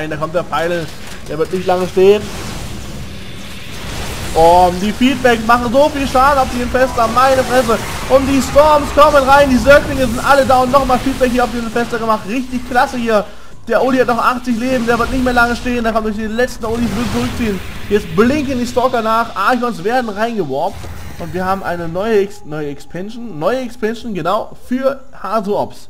rein. Da kommt der Pfeil, der wird nicht lange stehen. Und die Feedback machen so viel Schaden auf den Fester, meine Fresse. Und die Storms kommen rein, die Zerglinge sind alle da und nochmal Feedback hier auf den Fester gemacht. Richtig klasse hier. Der Uli hat noch 80 Leben, der wird nicht mehr lange stehen, der kann durch die letzten Ulis zurückziehen. Jetzt blinken die Stalker nach, Archons werden reingeworfen. Und wir haben eine neue Expansion, genau, für Hasu Ops.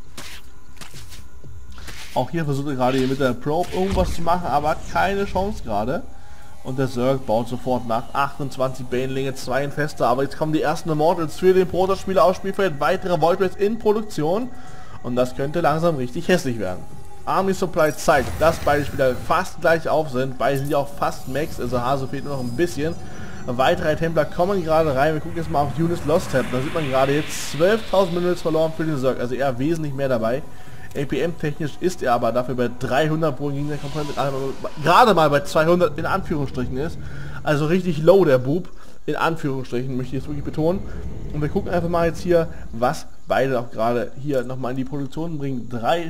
Auch hier versucht er gerade hier mit der Probe irgendwas zu machen, aber keine Chance gerade. Und der Zerg baut sofort nach. 28 Banelinge, 2 Infester, aber jetzt kommen die ersten Immortals für den Protoss-Spieler aufs Spielfeld, weitere Void Rays in Produktion. Und das könnte langsam richtig hässlich werden. Army Supply zeigt, dass beide Spieler fast gleich auf sind. Beide sind ja auch fast Max, also Hasu fehlt nur noch ein bisschen. Weitere Templer kommen gerade rein. Wir gucken jetzt mal auf Unis Lost Tab. Da sieht man gerade jetzt 12.000 Minerals verloren für den Zerg, also eher wesentlich mehr dabei. APM-technisch ist er aber dafür bei 300 pro Gegnerkomponente, gerade mal bei 200 in Anführungsstrichen ist. Also richtig low der Bub, in Anführungsstrichen, möchte ich jetzt wirklich betonen. Und wir gucken einfach mal jetzt hier, was beide auch gerade hier nochmal in die Produktion bringen.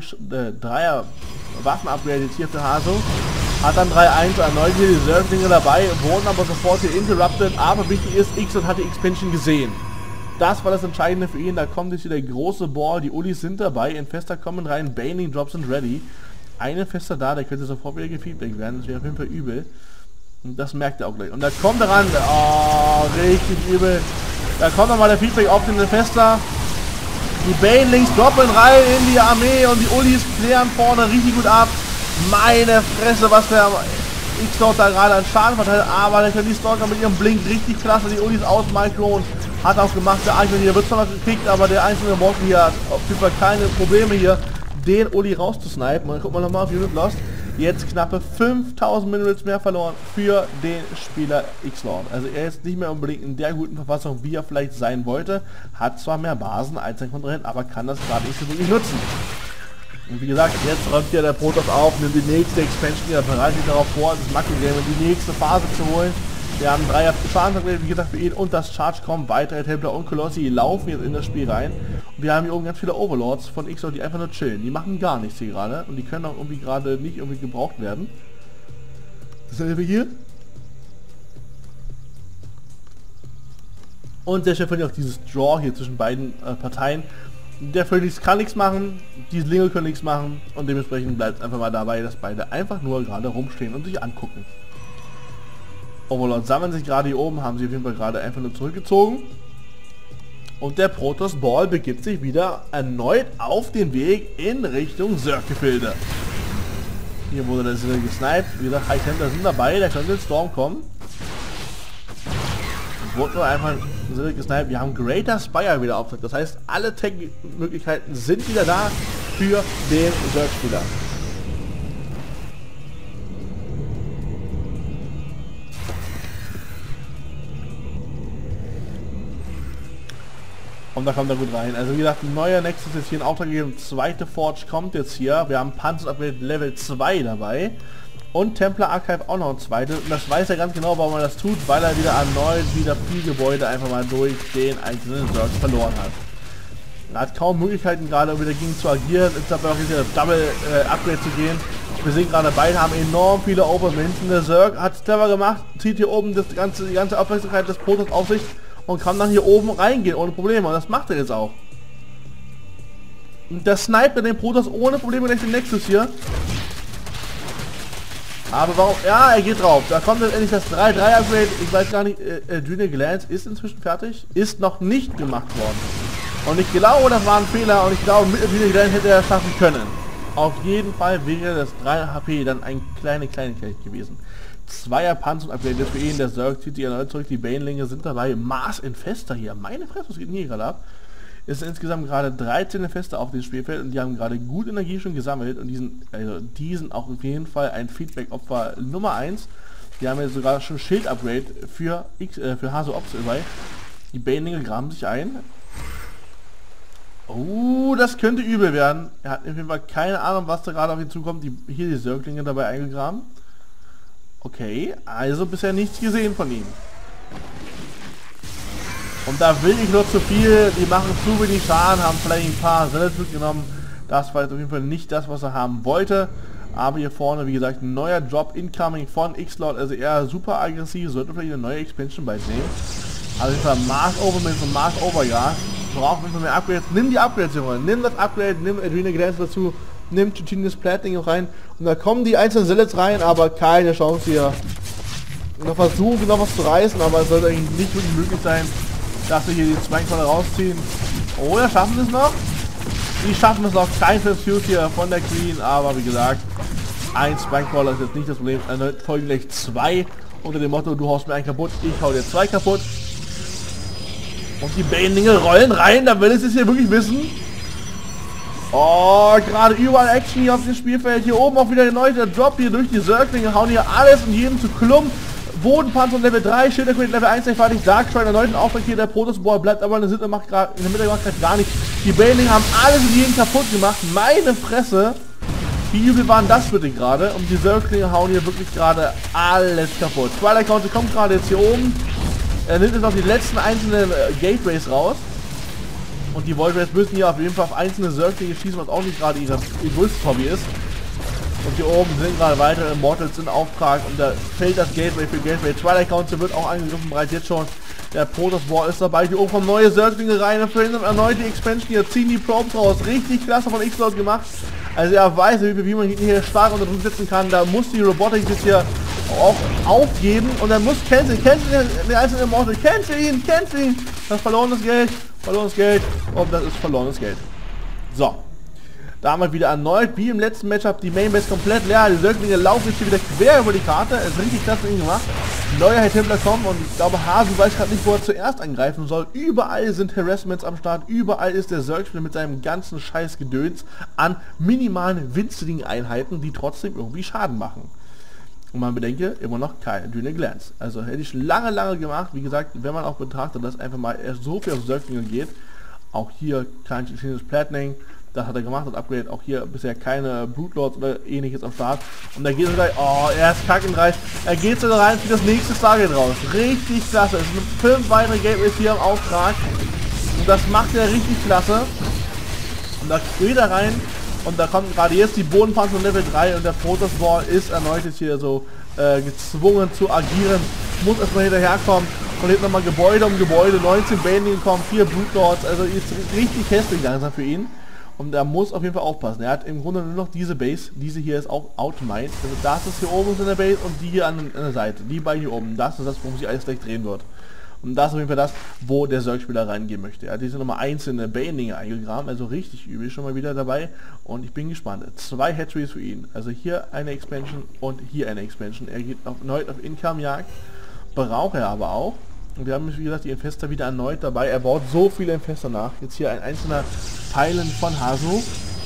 Dreier Waffen-Upgrade jetzt hier für Hasu. Hat dann 3-1 erneut hier die Zerglinge dabei, wurden aber sofort hier interrupted. Aber wichtig ist, Ixod hat die Expansion gesehen. Das war das Entscheidende für ihn. Da kommt jetzt hier der große Ball. Die Ulis sind dabei. Infester kommen rein. Baning Drops sind ready. Ein Infester da, der könnte sofort wieder gefeedback werden. Das wäre auf jeden Fall übel. Und das merkt er auch gleich. Und da kommt er ran. Oh, richtig übel. Da kommt nochmal der Feedback auf den Infester. Die Banelings droppen rein in die Armee. Und die Ulis klären vorne richtig gut ab. Meine Fresse, was der X-Lord da gerade an Schaden verteilt. Aber der kann die Stalker mit ihrem Blink richtig klasse. Die Ulis aus Micro. Hat auch gemacht, der Archon hier wird zwar noch gekickt, aber der einzelne Morten hier hat auf jeden Fall keine Probleme hier, den Uli rauszusnipen. Und dann gucken wir nochmal auf Unit Lost. Jetzt knappe 5000 Minerals mehr verloren für den Spieler X-Lord. Also er ist nicht mehr unbedingt in der guten Verfassung, wie er vielleicht sein wollte. Hat zwar mehr Basen als sein Konkurrent, aber kann das gerade nicht so wirklich nutzen. Und wie gesagt, jetzt räumt hier der Protoss auf, nimmt die nächste Expansion, der bereitet sich darauf vor, das Macro-Game in die nächste Phase zu holen. Wir haben 3 Schaden, wie gesagt, für ihn und das Charge kommen. Weitere Templer und Kolossi laufen jetzt in das Spiel rein. Und wir haben hier oben ganz viele Overlords von X-Lord, die einfach nur chillen. Die machen gar nichts hier gerade und die können auch irgendwie gerade nicht irgendwie gebraucht werden. Dasselbe hier. Und sehr schön finde ich auch dieses Draw hier zwischen beiden Parteien. Der Phoenix kann nichts machen, die Slinge können nichts machen und dementsprechend bleibt es einfach mal dabei, dass beide einfach nur gerade rumstehen und sich angucken. Overlord sammeln sich gerade hier oben, haben sie auf jeden Fall gerade einfach nur zurückgezogen. Und der Protoss Ball begibt sich wieder erneut auf den Weg in Richtung Zerg-Gefilde. Hier wurde der Sinne gesniped. Wie gesagt, High Templar sind dabei, der könnte ins Storm kommen. Wurde nur einfach Sinne gesniped. Wir haben Greater Spire wieder auftritt. Das heißt, alle Tech-Möglichkeiten sind wieder da für den Zerg-Spieler. Und da kommt er gut rein. Also wie gesagt, ein neuer Nexus ist hier in Auftrag gegeben. Zweite Forge kommt jetzt hier. Wir haben Panzer Upgrade Level 2 dabei. Und Templar Archive auch noch ein zweites. Und das weiß er ganz genau, warum er das tut, weil er wieder erneut viel Gebäude einfach mal durch den einzelnen Zerg verloren hat. Er hat kaum Möglichkeiten gerade um dagegen zu agieren. Ist dabei auch wieder Double Upgrade zu gehen. Wir sehen gerade, beide haben enorm viele Overwinds. Der Zerg hat es clever gemacht, zieht hier oben die ganze Aufmerksamkeit des Protoss auf sich und kann dann hier oben reingehen ohne Probleme. Und das macht er jetzt auch. Und der sniped den Protoss ohne Probleme gleich den Nexus hier. Aber warum? Ja, er geht drauf. Da kommt jetzt endlich das 3-3-Upgrade. Ich weiß gar nicht, Adrenal Glands ist inzwischen fertig. Ist noch nicht gemacht worden. Und ich glaube, das war ein Fehler. Und ich glaube, mit Adrenal Glands hätte er es schaffen können. Auf jeden Fall wäre das 3 HP dann ein Kleinigkeit gewesen. 2er Panzer-Upgrade für ihn. Der Zerg zieht sich erneut zurück. Die Banelinge sind dabei. Mars Infester hier. Meine Fresse, was geht denn hier gerade ab? Es sind insgesamt gerade 13 Infester auf dem Spielfeld und die haben gerade gut Energie schon gesammelt und die sind auch auf jeden Fall ein Feedback-Opfer Nummer 1. Die haben jetzt sogar schon Schild-Upgrade für Hasu Ops dabei. Die Banelinge graben sich ein. Oh, das könnte übel werden. Er hat auf jeden Fall keine Ahnung, was da gerade auf ihn zukommt. Hier die Zerglinge dabei eingegraben. Okay, also bisher nichts gesehen von ihm. Und da will ich nur zu viel, die machen zu wenig Schaden, haben vielleicht ein paar Zealot genommen. Das war jetzt auf jeden Fall nicht das, was er haben wollte. Aber hier vorne, wie gesagt, ein neuer Drop incoming von X-Lord, also eher super aggressiv, sollte vielleicht eine neue Expansion bald nehmen. Also ich war Mars Overmint und Mars Overgas. Brauchen wir mehr Upgrades. Nimm die Upgrades, Junge. Nimm das Upgrade, nimm Adrena Glance dazu, nimm Titanius Plating auch rein. Und da kommen die einzelnen Zellets rein, aber keine Chance hier. Noch versuchen, noch was zu reißen, aber es sollte eigentlich nicht wirklich möglich sein, dass wir hier die Spine-Caller rausziehen. Oder schaffen wir es noch? Die schaffen es noch. Kein Fuse hier von der Queen, aber wie gesagt, ein Spine-Caller ist jetzt nicht das Problem. Erneut folgen gleich 2 unter dem Motto, du haust mir einen kaputt, ich hau dir 2 kaputt. Und die Bane-Dinge rollen rein, da will es jetzt hier wirklich wissen. Oh, gerade überall Action hier auf dem Spielfeld. Hier oben auch wieder erneut der Drop hier durch die Zerglinge, hauen hier alles und jeden zu Klump. Bodenpanzer Level 3, Schilderquid Level 1 fertig, Darkstrike erneut ein Auftrag hier, der Protosball bleibt aber in der Mitte, macht gerade in der Mitte macht gar nichts. Die Bane-Dinge haben alles und jeden kaputt gemacht. Meine Fresse. Wie übel waren das bitte gerade? Und die Zerglinge hauen hier wirklich gerade alles kaputt. Twilight Council kommt gerade jetzt hier oben. Er nimmt jetzt noch die letzten einzelnen Gateways raus. Und die Void Rays müssen hier auf jeden Fall auf einzelne Zerglinge schießen, was auch nicht gerade ihr größtes Hobby ist. Und hier oben sind gerade weitere Immortals in Auftrag und da fällt das Gateway für Gateway. Twilight Council wird auch angegriffen, bereits jetzt schon. Der Protoss War ist dabei. Hier oben kommen neue Zerglinge rein und verhindern erneut die Expansion. Hier ziehen die Probes raus. Richtig klasse von X-Lord gemacht. Also er weiß, wie man hier stark unter Druck setzen kann. Da muss die Robotik jetzt hier auch aufgeben und dann muss cancel den einzelnen Immortal. Cancel ihn. Das ist verlorenes Geld und das ist verlorenes Geld. So. Da haben wir wieder erneut, wie im letzten Matchup, die Mainbase komplett leer. Die Zerglinge laufen jetzt hier wieder quer über die Karte. Es ist richtig klasse für ihn gemacht. Neuer High Templar kommen und ich glaube, Hasu weiß gerade nicht, wo er zuerst angreifen soll. Überall sind Harassments am Start. Überall ist der Zerg-Spieler mit seinem ganzen scheiß Gedöns an minimalen, winzigen Einheiten, die trotzdem irgendwie Schaden machen. Und man bedenke, immer noch keine Adrena Glance. Also hätte ich lange gemacht. Wie gesagt, wenn man auch betrachtet, dass einfach mal so viel auf Zerglinge geht. Auch hier kein Titanius Plating. Das hat er gemacht, das Upgrade. Auch hier bisher keine Brute Lords oder ähnliches am Start. Und da geht er gleich, oh, er ist kackenreich. Er geht so rein, für das nächste Stargate raus. Richtig klasse. Es sind 5 weitere Gateways hier im Auftrag. Und das macht er richtig klasse. Und da geht er rein. Und da kommt gerade jetzt die Bodenpanzer Level 3 und der Protoss War ist erneut jetzt hier so gezwungen zu agieren. Muss erstmal hinterherkommen. Und jetzt nochmal Gebäude um Gebäude. 19 Banding kommen, 4 Brute Lords. Also ist richtig hässlich langsam für ihn. Und er muss auf jeden Fall aufpassen. Er hat im Grunde nur noch diese Base. Diese hier ist auch outmined. Also das ist hier oben in der Base und die hier an der Seite. Die beiden hier oben. Das ist das, worum sich alles gleich drehen wird. Und das ist auf jeden Fall das, wo der Zerg-Spieler reingehen möchte. Er hat diese nochmal einzelne Bane-Dinge eingegraben. Also richtig übel schon mal wieder dabei. Und ich bin gespannt. 2 Hatcheries für ihn. Also hier eine Expansion und hier eine Expansion. Er geht erneut auf Income-Jagd. Braucht er aber auch. Und wir haben, wie gesagt, die Infester wieder erneut dabei. Er baut so viele Infester nach. Jetzt hier ein einzelner Pfeilen von Hasu.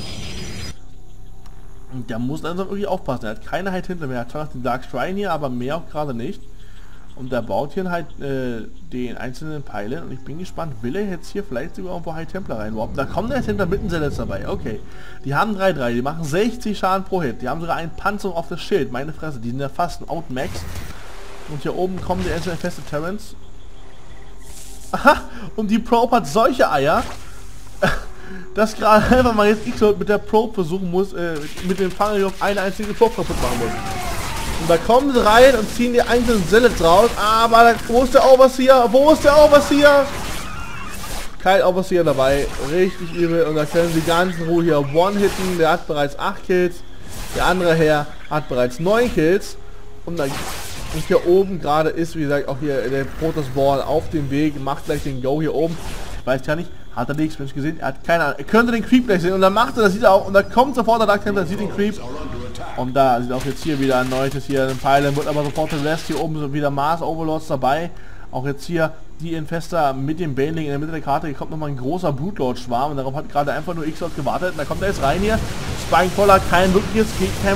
Und der muss also wirklich aufpassen. Er hat keine High Templar mehr. Er hat zwar noch den Dark Shrine hier, aber mehr auch gerade nicht. Und der baut hier halt den einzelnen Pfeilen. Und ich bin gespannt, will er jetzt hier vielleicht sogar irgendwo High Templar reinwarpen? Da kommt der High Templar mitten jetzt dabei. Okay. Die haben 3-3. Die machen 60 Schaden pro Hit. Die haben sogar einen Panzer auf das Schild. Meine Fresse. Die sind ja fast ein Outmax. Und hier oben kommen die einzelnen feste Terrans. Aha, und die Probe hat solche Eier, dass gerade einfach mal jetzt X-Lord mit der Probe versuchen muss, mit dem Fangel auf eine einzige Probe kaputt machen muss. Und da kommen sie rein und ziehen die einzelnen Zellets raus, aber wo ist der Overseer? Wo ist der Overseer? Kein Overseer dabei, richtig übel und da können sie ganz in Ruhe hier One-Hitten, der hat bereits 8 Kills, der andere Herr hat bereits 9 Kills und dann... Und hier oben gerade ist, wie gesagt, auch hier der Protoss Ball auf dem Weg, macht gleich den Go hier oben. Ich weiß ja nicht, hat er die Expansion gesehen? Er hat keine Ahnung. Er könnte den Creep gleich sehen und dann macht er, das sieht er auch. Und da kommt sofort der Dark Templar, sieht den Creep. Und da sieht auch jetzt hier wieder ein neues hier ein Pylon, wird aber sofort der Rest hier oben so wieder Mars Overlords dabei. Auch jetzt hier die Infester mit dem Baneling in der Mitte der Karte. Hier kommt nochmal ein großer Brute Lord Schwarm und darauf hat gerade einfach nur X-Lord gewartet. Und da kommt er jetzt rein hier. Spine-Caller, kein wirklicher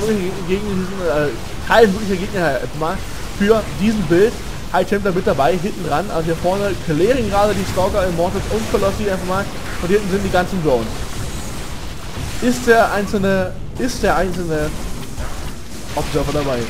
Gegner mal für diesen Bild. High Templar mit dabei, hinten dran. Also hier vorne klären gerade die Stalker, Immortals und Colossi einfach mal. Und hier hinten sind die ganzen Drones. Ist der einzelne Observer dabei?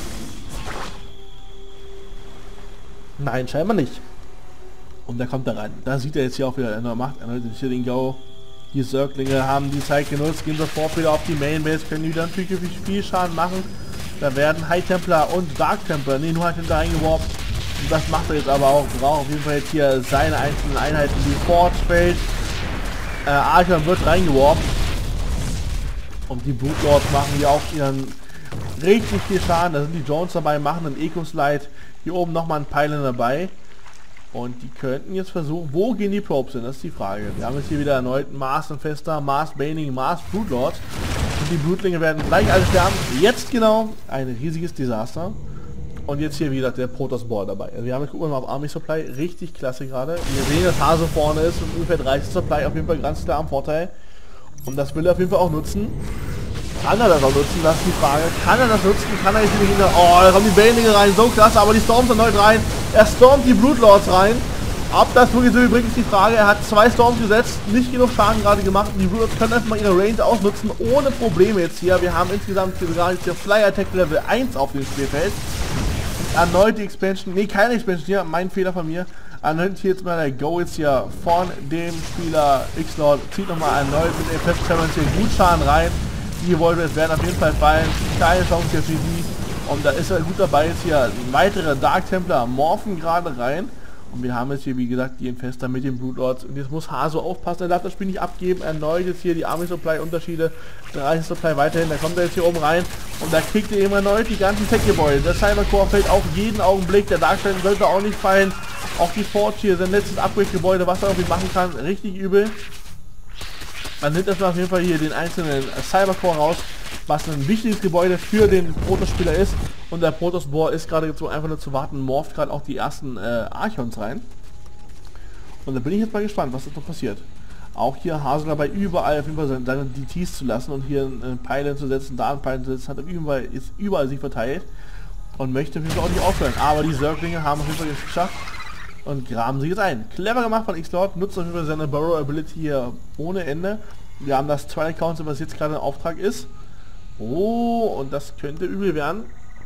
Nein, scheinbar nicht. Und da kommt er rein. Da sieht er jetzt hier auch wieder, er macht erneut hier den Go. Die Zerglinge haben die Zeit genutzt, gehen sofort wieder auf die Mainbase, können wieder natürlich viel Schaden machen. Da werden High Templar und Dark Templar, nur High Templar reingeworfen. Und das macht er jetzt aber auch, braucht auf jeden Fall jetzt hier seine einzelnen Einheiten, die Forge-Feld. Archon wird reingeworfen. Und die Blutlords machen hier auch ihren richtig viel Schaden. Da sind die Jones dabei, machen einen Eco-Slide. Hier oben nochmal ein Pylon dabei. Und die könnten jetzt versuchen, wo gehen die Probes hin? Das ist die Frage. Wir haben jetzt hier wieder erneut Mars und Fester, Mars Baning, Mars Blutlords. Und die Blutlinge werden gleich alle sterben. Jetzt genau ein riesiges Desaster. Und jetzt hier wieder der Protoss Ball dabei. Also wir haben, gucken wir mal auf Army Supply, richtig klasse gerade. Wir sehen, dass Hase vorne ist und ungefähr 30 Supply auf jeden Fall ganz klar am Vorteil. Und das will er auf jeden Fall auch nutzen. Kann er das auch nutzen? Das ist die Frage. Kann er das nutzen? Kann er jetzt wieder hinter... Oh, da kommen die Banelinge rein. So klasse, aber die Storms erneut rein. Er stormt die Blutlords rein. Ob das wirklich so übrigens ist die Frage. Er hat 2 Storms gesetzt, nicht genug Schaden gerade gemacht. Die Blutlords können erstmal ihre Range ausnutzen, ohne Probleme jetzt hier. Wir haben insgesamt sogar jetzt hier Flyer Attack Level 1 auf dem Spielfeld. Und erneut die Expansion, nee, keine Expansion hier, mein Fehler von mir. Erneut hier jetzt mal der Go jetzt hier von dem Spieler X-Lord. Zieht nochmal erneut mit der Fest hier gut Schaden rein. Die Wolves werden auf jeden Fall fallen. Keine Chance hier für die. Und da ist er gut dabei, jetzt hier weitere Dark Templar morphen gerade rein. Und wir haben jetzt hier, wie gesagt, die Infester mit den Blutlords. Und jetzt muss Haso aufpassen, er darf das Spiel nicht abgeben. Erneut jetzt hier die Army Supply Unterschiede. 30 Supply weiterhin, da kommt er jetzt hier oben rein. Und da kriegt er eben erneut die ganzen Tech-Gebäude. Der Cybercore fällt auch jeden Augenblick. Der Darkstellen sollte auch nicht fallen. Auch die Forge hier, sein letztes Upgrade-Gebäude, was er irgendwie machen kann. Richtig übel. Man nimmt erstmal auf jeden Fall hier den einzelnen Cybercore raus, was ein wichtiges Gebäude für den Protoss-Spieler ist. Und der Protoss-Boar ist gerade jetzt so einfach nur zu warten, morpht gerade auch die ersten Archons rein. Und da bin ich jetzt mal gespannt, was jetzt noch passiert. Auch hier Hase dabei, überall auf jeden Fall seine DTs zu lassen und hier einen Pylon zu setzen, da einen Pylon zu setzen, hat er ist überall sich verteilt und möchte auf jeden Fall auch nicht aufhören. Aber die Zerglinge haben auf jeden Fall jetzt geschafft und graben sich jetzt ein. Clever gemacht von X-Lord, nutzt auf jeden Fall seine Burrow Ability hier ohne Ende. Wir haben das Twilight Council, was jetzt gerade im Auftrag ist. Oh, und das könnte übel werden.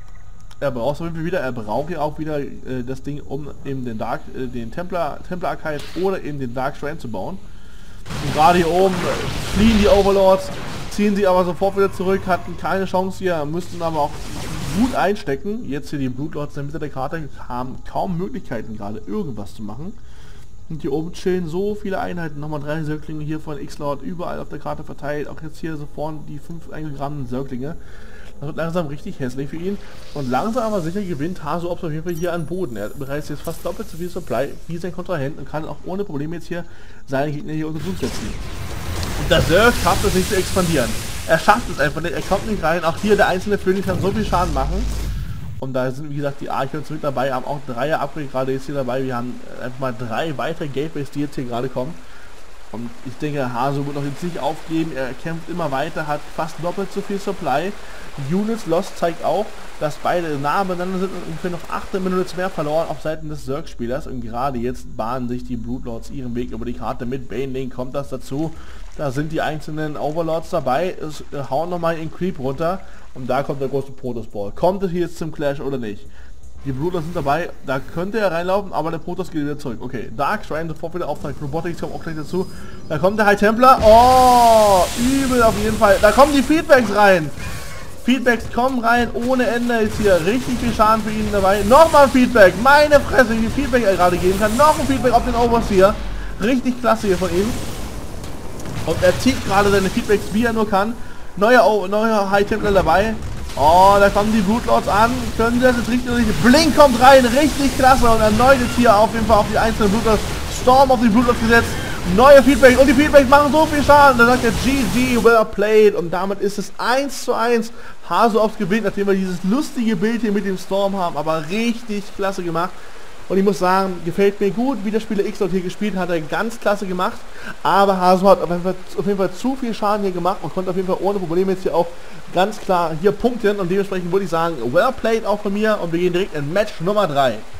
Er braucht auf jeden Fall wieder, er braucht ja auch wieder das Ding, um eben den Templar Archive oder eben den Dark Shrine zu bauen. Und gerade hier oben fliehen die Overlords, ziehen sie aber sofort wieder zurück, hatten keine Chance hier, müssten aber auch gut einstecken. Jetzt hier die Blutlords in der Mitte der Karte haben kaum Möglichkeiten gerade irgendwas zu machen. Und hier oben chillen so viele Einheiten, nochmal 3 Zerglinge hier von X-Lord überall auf der Karte verteilt, auch jetzt hier so vorne die 5 eingegrammenen Zerglinge. Das wird langsam richtig hässlich für ihn. Und langsam aber sicher gewinnt Haso auf jeden Fall hier an Boden. Er hat bereits jetzt fast doppelt so viel Supply wie sein Kontrahent und kann auch ohne Probleme jetzt hier seine Gegner hier unter Druck setzen. Und der Zerg schafft es nicht zu expandieren. Er schafft es einfach nicht, er kommt nicht rein. Auch hier der einzelne Phoenix kann so viel Schaden machen. Und da sind wie gesagt die Archons mit dabei, haben auch 3er Upgrade gerade jetzt hier dabei. Wir haben einfach mal 3 weitere Gateways, die jetzt hier gerade kommen. Und ich denke, Haso wird noch jetzt nicht aufgeben, er kämpft immer weiter, hat fast doppelt so viel Supply. Units Lost zeigt auch, dass beide nah beieinander sind und ungefähr noch 8 Minuten mehr verloren auf Seiten des Zerg-Spielers. Und gerade jetzt bahnen sich die Blutlords ihren Weg über die Karte. Mit Baneling kommt das dazu. Da sind die einzelnen Overlords dabei, es hauen nochmal in Creep runter. Und da kommt der große Protoss Ball. Kommt es hier jetzt zum Clash oder nicht? Die Blutlords sind dabei, da könnte er reinlaufen, aber der Protoss geht wieder zurück. Okay, Dark Shrine sofort wieder Auftrag, Robotics kommt auch gleich dazu. Da kommt der High Templar, oh, übel auf jeden Fall. Da kommen die Feedbacks rein. Feedbacks kommen rein, ohne Ende ist hier richtig viel Schaden für ihn dabei. Nochmal Feedback, meine Fresse, wie viel Feedback er gerade geben kann. Noch ein Feedback auf den Overseer. Richtig klasse hier von ihm. Und er zieht gerade seine Feedbacks, wie er nur kann. Neuer High Templar dabei. Oh, da kommen die Blutlords an. Können sie das jetzt richtig? Blink kommt rein, richtig klasse. Und erneut jetzt hier auf jeden Fall auf die einzelnen Blutlords. Storm auf die Blutlords gesetzt. Neue Feedback und die Feedbacks machen so viel Schaden. Da sagt er GG, well played. Und damit ist es 1:1. Haso aufs gewinnt, nachdem wir dieses lustige Bild hier mit dem Storm haben. Aber richtig klasse gemacht. Und ich muss sagen, gefällt mir gut, wie der Spieler X-Lord hier gespielt hat, er ganz klasse gemacht. Aber Haso hat auf jeden Fall zu viel Schaden hier gemacht und konnte auf jeden Fall ohne Probleme jetzt hier auch ganz klar hier punkten. Und dementsprechend würde ich sagen, well played auch von mir. Und wir gehen direkt in Match Nummer 3.